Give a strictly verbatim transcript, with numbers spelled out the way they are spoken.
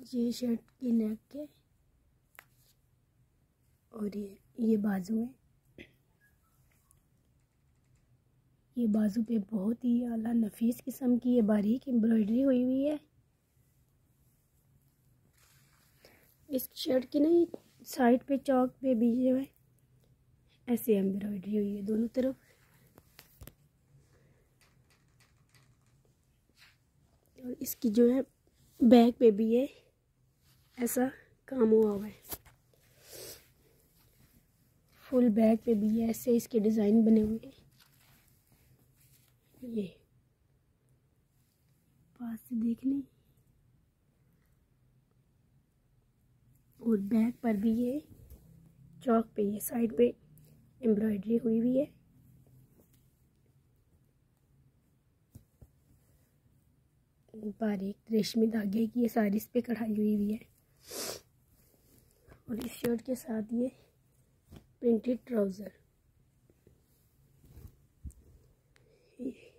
ये शर्ट की नेक है और ये ये बाजू है। ये बाजू पे बहुत ही आला नफीस किस्म की ये बारीक एम्ब्रॉयडरी हुई हुई है। इस शर्ट की ना साइड पे चौक पे भी जो है ऐसे एम्ब्रॉयडरी हुई है दोनों तरफ। और इसकी जो है बैक पे भी है ऐसा काम हुआ हुआ है। फुल बैक पे भी है ऐसे इसके डिज़ाइन बने हुए हैं। ये पास से देख लें। और बैक पर भी ये चौक पे ये साइड पे एम्ब्रॉयडरी हुई हुई है। बारीक रेशमी धागे की ये सारी इस पे कढ़ाई हुई हुई है। और इस शर्ट के साथ ये प्रिंटेड ट्राउज़र।